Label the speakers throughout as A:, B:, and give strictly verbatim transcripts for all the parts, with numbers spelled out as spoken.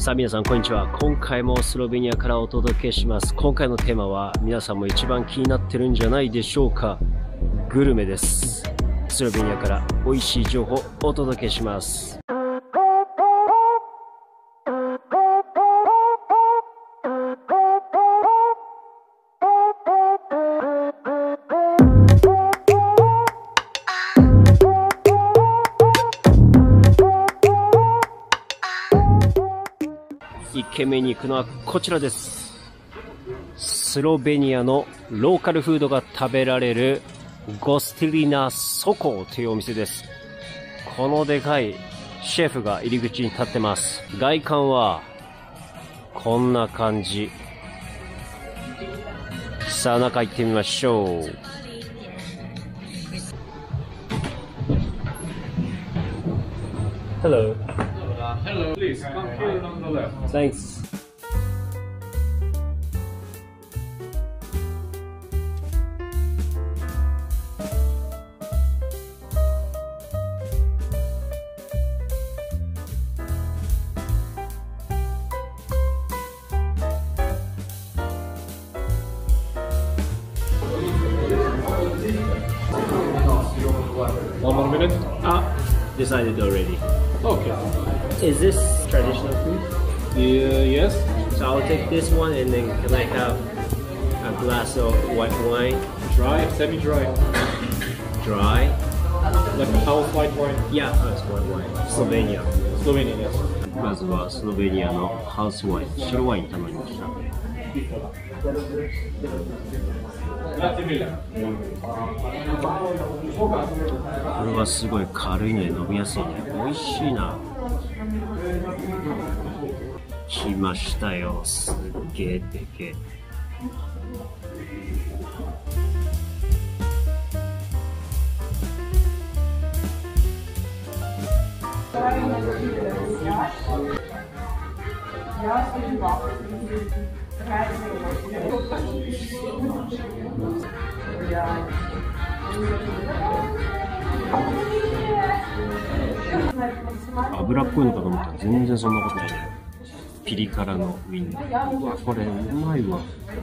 A: さあ皆さんこんにちは。今回もスロベニアからお届けします。今回のテーマは皆さんも一番気になってるんじゃないでしょうか。グルメです。スロベニアから美味しい情報をお届けします。いっけんめに行くのはこちらです。スロベニアのローカルフードが食べられるゴスティリナソコというお店です。このでかいシェフが入り口に立ってます。外観はこんな感じ。さあ中行ってみましょう。Hello.
B: Hello, please come here on the left.
A: Thanks.
B: One more minute.
A: Ah, decided already.
B: Okay.
A: Is this traditional food?
B: Yeah, yes.
A: So I'll take this one and then can I have a glass of white wine?
B: Dry, semi-dry.
A: Dry?
B: Like house white wine.
A: Yeah, that's white wine. Slovenia.
B: Slovenia, yes.
A: まずはスロベニアのハウスワイン、白ワイン頼みました。こ
B: Grazie mille.
A: れはすごい軽いので飲みやすいね。美味しいな。来ましたよ。すっげえでけえ。油っこいのかと思ったら全然そんなことないね。ピリ辛のウインナー。うわ、これうまいわ。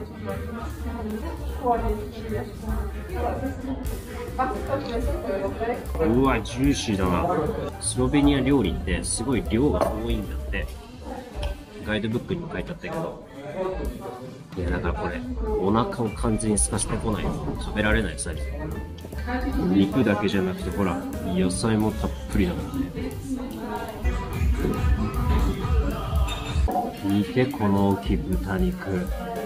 A: うわ、ジューシーだな。スロベニア料理ってすごい量が多いんだって。ガイドブックにも書いてあったけど。いや、だからこれ、お腹を完全に空かせてこないと食べられないさ。肉だけじゃなくて、ほら、野菜もたっぷりだからね。見て、この大きい豚肉。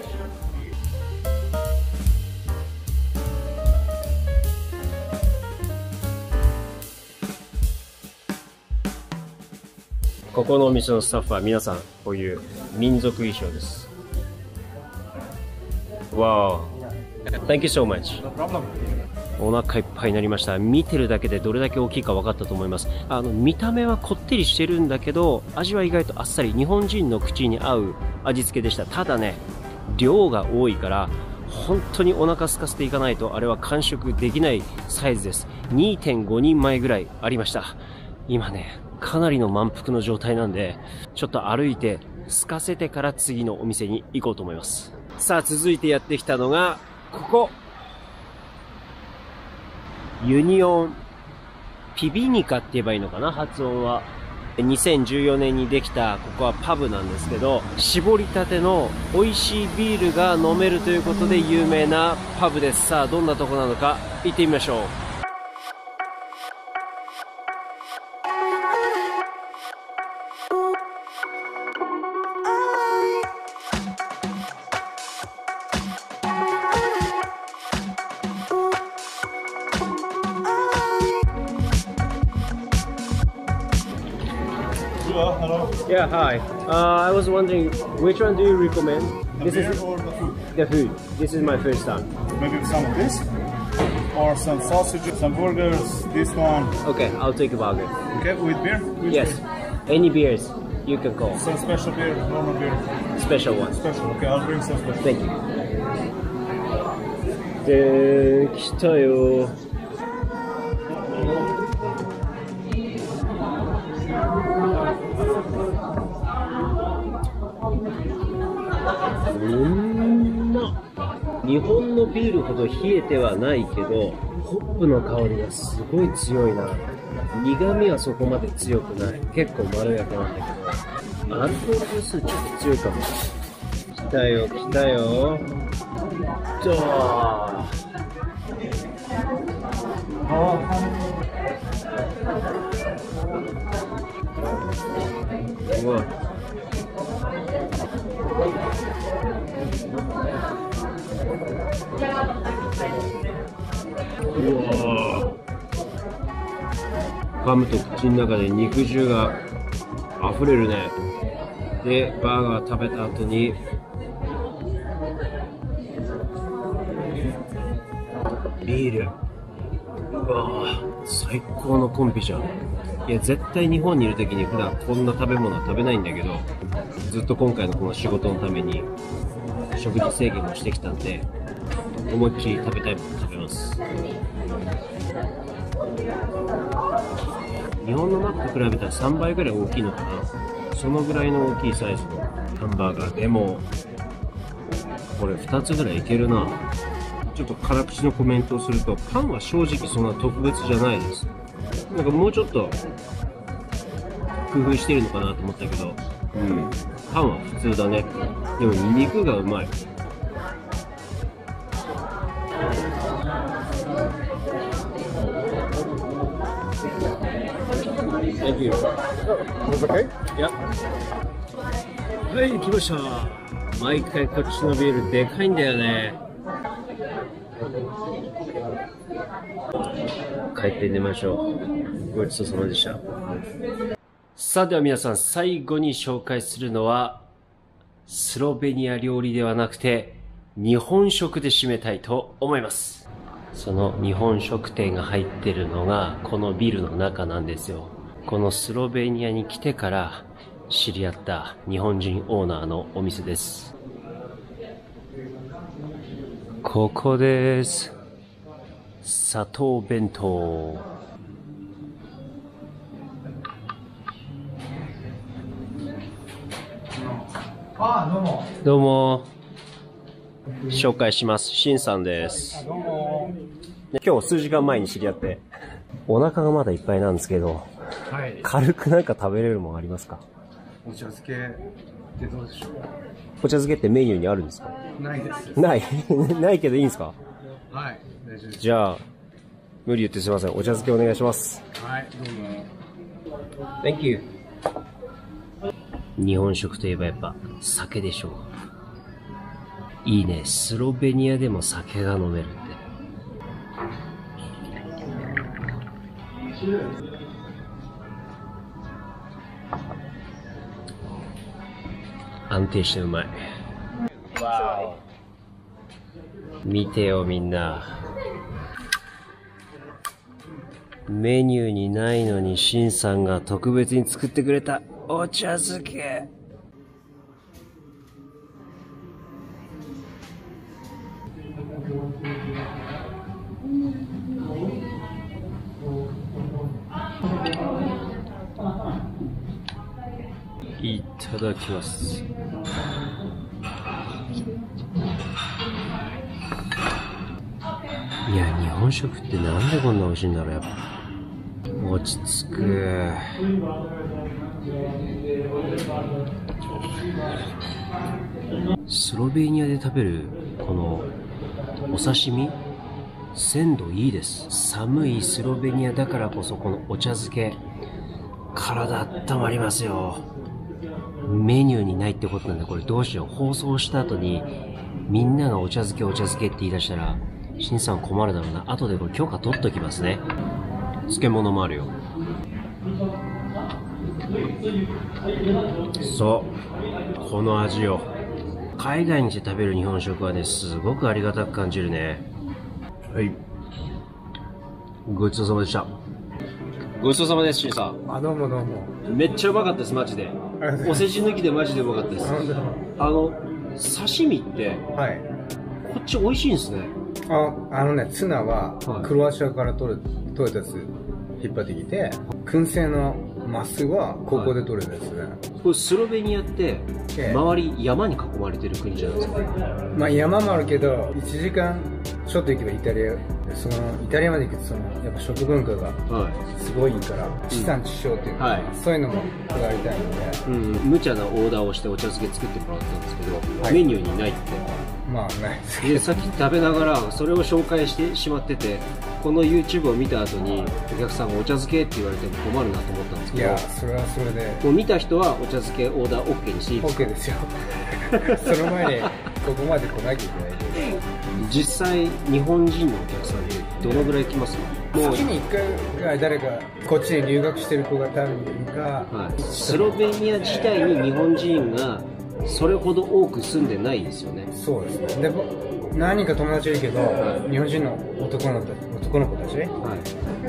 A: ここのお店のスタッフは皆さんこういう民族衣装です。わお。Thank you so much.
B: No problem.
A: お腹いっぱいになりました。見てるだけでどれだけ大きいか分かったと思います。あの見た目はこってりしてるんだけど、味は意外とあっさり、日本人の口に合う味付けでした。ただね、量が多いから本当にお腹空かせていかないとあれは完食できないサイズです。にてんごにんまえぐらいありました。今ね、かなりの満腹の状態なんで、ちょっと歩いて空かせてから次のお店に行こうと思います。さあ続いてやってきたのがここ、ユニオンピビニカって言えばいいのかな、発音は。にせんじゅうよねんにできたここはパブなんですけど、絞りたての美味しいビールが飲めるということで有名なパブです。さあどんなとこなのか行ってみましょう。
B: Hello.
A: Yeah, hi. Uh, I was wondering, which one do you recommend?
B: The
A: This
B: beer
A: is
B: or the food?
A: the food. This is my first time.
B: Maybe some of this? Or some sausages, some burgers, this one.
A: Okay, I'll take a burger.
B: Okay, with beer? With
A: Yes,
B: beer.
A: any beers you can call.
B: Some special beer, normal beer.
A: Special one.
B: Special, okay, I'll bring some special.
A: Thank you. で、来たよ。 うんま日本のビールほど冷えてはないけど、ホップの香りがすごい強いな。苦味はそこまで強くない。結構まろやかなんだけど、アルコール度数ちょっと強いかも。来たよ来たよ。じゃあうわうわ噛むと口の中で肉汁が溢れるね。でバーガー食べた後にビール、うわ最高のコンビじゃん。いや絶対日本にいる時に普段こんな食べ物は食べないんだけど、ずっと今回のこの仕事のために食事制限をしてきたんで、思いっきり食べたいもの食べます。日本のマックと比べたらさんばいぐらい大きいのかな。そのぐらいの大きいサイズのハンバーガーでもこれふたつぐらいいけるな。ちょっと辛口のコメントをすると、パンは正直そんな特別じゃないです。なんかもうちょっと工夫してるのかなと思ったけど、うん、パンは普通だね。でも肉がうまい。Thank you.
B: It's okay?
A: いや、はい、来ました。毎回こっちのビールでかいんだよね。帰って寝ましょう。ごちそうさまでした。さあでは皆さん、最後に紹介するのはスロベニア料理ではなくて日本食で締めたいと思います。その日本食店が入ってるのがこのビルの中なんですよ。このスロベニアに来てから知り合った日本人オーナーのお店です。ここです。砂糖弁当。
B: あ、どうも。
A: どうも。紹介します。シンさんです。
B: どうも。
A: 今日数時間前に知り合って、お腹がまだいっぱいなんですけど、
B: はい。
A: 軽くなんか食べれるもんありますか？
B: お茶漬けってどうでしょ
A: お茶漬けってメニューにあるんですか？
B: う。ないです。
A: ないないけどいいんですか？
B: はい。大丈夫です。
A: じゃあ、無理言ってすいません。お茶漬けお願いします。
B: はい。どうも。
A: Thank you。日本食といえばやっぱ酒でしょう。いいね。スロベニアでも酒が飲めるって。安定してうまい。わー。見てよみんな。メニューにないのにシンさんが特別に作ってくれたお茶漬け。いただきます。いや、日本食ってなんでこんな美味しいんだろう。やっぱ落ち着く。スロベニアで食べるこのお刺身、鮮度いいです。寒いスロベニアだからこそこのお茶漬け、体温まりますよ。メニューにないってことなんで、これどうしよう。放送した後にみんながお茶漬けお茶漬けって言い出したらシンさん困るだろうな。後でこれ許可取っときますね。漬物もあるよ。そう、この味よ。海外に来て食べる日本食はね、すごくありがたく感じるね。はい、ごちそうさまでした。ごちそうさまです、シンさん。
B: あ、どうもどうも。
A: めっちゃうまかったです、マジで。お世辞抜きでマジでうまかったです。あの刺身って
B: はい。
A: こっち美味しいんですね。
B: あ、あのね、ツナはクロアチアから取れ取れたやつ引っ張ってきて、燻製のマスはここで取れたやつね。
A: これスロベニアって
B: ええ、
A: 周り山に囲まれてる国じゃないですか。
B: まあ山もあるけどいちじかんちょっと行けばイタリア、そのイタリアまで行くとそのやっぱ食文化がすごいから、地産地消っていうか、はい、そういうのもこだわりたいので、
A: うん、無茶なオーダーをしてお茶漬け作ってもらったんですけど、はい、メニューにないって。
B: まあないですけ
A: ど。でさっき食べながらそれを紹介してしまってて、この YouTube を見た後にお客さんがお茶漬けって言われても困るなと思ったんですけど、
B: いやそれはそれで
A: もう見た人はお茶漬けオーダー OK にしていいですか？
B: OK ですよその前にここまで来なきゃいけないけど、
A: 実際日本人のお客さんってどのぐらい来ますか？
B: もう月にいっかいぐらい誰かこっちに留学してる子が多分いるか、
A: はい、スロベニア自体に日本人がそれほど多く住んでないですよね。
B: そうですね。で何人か友達いるけど、はい、日本人の男の子男の子たち、はい、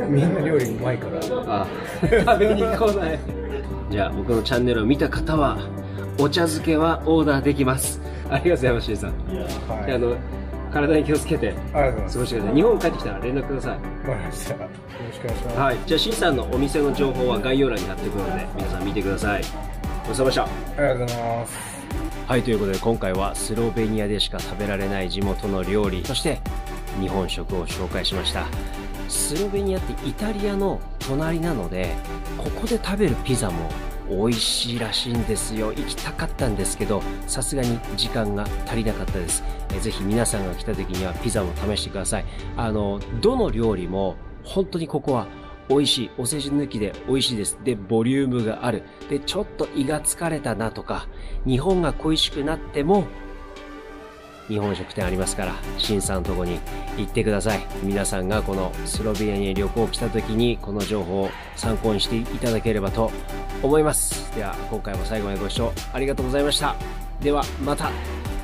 B: みんな料理うまいから
A: あ食べに来ない。じゃあ僕のチャンネルを見た方はお茶漬けはオーダーできます。ありがとうございます、シンさん。はい、あの体に気をつけて過ごしてください。日本帰ってきたら連絡ください。
B: わかりました。よろしくお願いします。
A: はい、じゃあシンさんのお店の情報は概要欄に貼っておくので皆さん見てください。ごちそうさまでした。
B: ありがとうございます。
A: はい、ということで今回はスロベニアでしか食べられない地元の料理、そして日本食を紹介しました。スロベニアってイタリアの隣なので、ここで食べるピザも美味しいらしいんですよ。行きたかったんですけどさすがに時間が足りなかったです。えぜひ皆さんが来た時にはピザも試してください。あのどの料理も本当にここは美味しい。お世辞抜きで美味しいです。で、ボリュームがある。で、ちょっと胃が疲れたなとか、日本が恋しくなっても、日本食店ありますから、シンさんのとこに行ってください。皆さんがこのスロベニアに旅行来た時に、この情報を参考にしていただければと思います。では、今回も最後までご視聴ありがとうございました。では、また。